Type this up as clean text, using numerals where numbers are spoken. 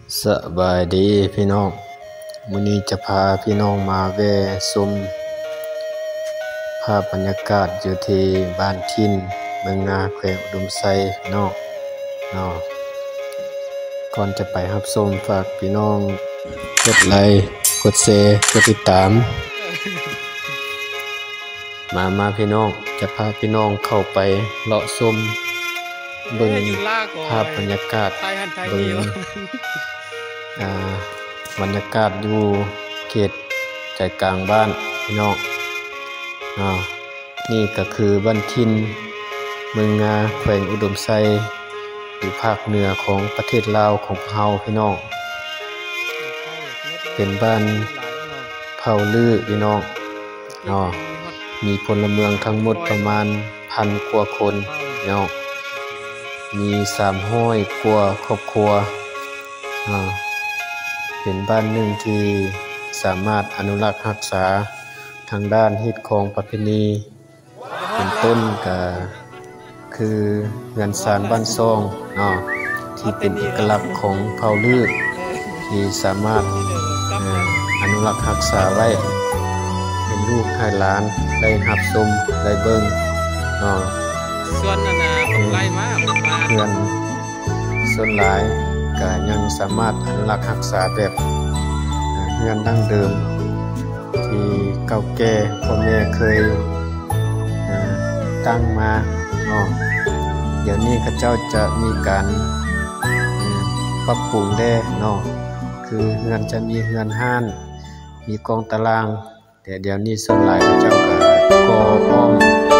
สบายดีพี่น้องมื้อนี้จะพาพี่น้องมาแวะชมภาพบรรยากาศอยู่ที่บ้านทินเมืองนาแขวงอุดมไซเนาะก่อนจะไปรับชมฝากพี่น้องกดไลค์กดแชร์กดติดตามมาพี่น้องจะพาพี่น้องเข้าไปเลาะชมเบิ่งภาพบรรยากาศเบิ่งบรรยากาศอยู่เขตใจกลางบ้านพี่น้องนี่ก็คือบ้านทินเมืองนาแขวงอุดมไซอยู่ภาคเหนือของประเทศลาวของเฮาพี่น้องเป็นบ้านเผ่าลือพี่น้องมีพลเมืองทั้งหมดประมาณ1,000 กว่าคนพี่น้องมี300 กว่าครอบครัวเป็นบ้านหนึ่งที่สามารถอนุรักษ์รักษาทางด้านฮิตของประเพณีเป็นต้นก็คือเรือนศาลบ้านซองที่เป็นเอกลักษณ์ของเผ่าลือที่สามารถอนุรักษ์รักษาไว้เป็นลูกให้หลานได้รับชมได้เบิ่งส่วนนั้นผมไล่มาเพื่อนส่วนหลายก็ยังสามารถอนุรักษ์รักษาแบบเรือนดั้งเดิมที่เก่าแก่พ่อแม่เคยตั้งมาเดี๋ยวนี้เขาเจ้าจะมีการปรับปรุงได้คือเรือนจะมีเรือนห้านมีกองตารางแต่เดี๋ยวนี้ส่วนหลายเขาเจ้าก็ก่ออ้อม